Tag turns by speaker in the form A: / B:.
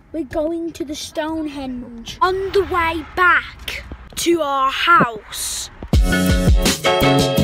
A: we're going to the Stonehenge on the way back to our house.